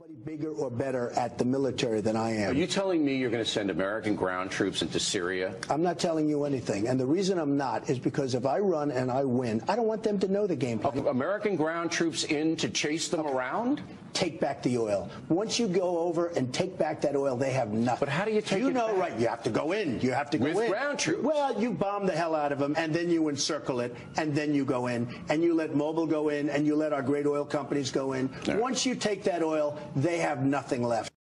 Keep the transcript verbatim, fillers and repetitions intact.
Bigger or better at the military than I am. Are you telling me you're going to send American ground troops into Syria? I'm not telling you anything. And the reason I'm not is because if I run and I win, I don't want them to know the game plan. American ground troops in to chase them okay. around? Take back the oil. Once you go over and take back that oil, they have nothing. But how do you take you it know, back? right, you have to go in. You have to go With in. With ground troops? Well, you bomb the hell out of them, and then you encircle it, and then you go in, and you let Mobil go in, and you let our great oil companies go in. Right. Once you take that oil, they have nothing left.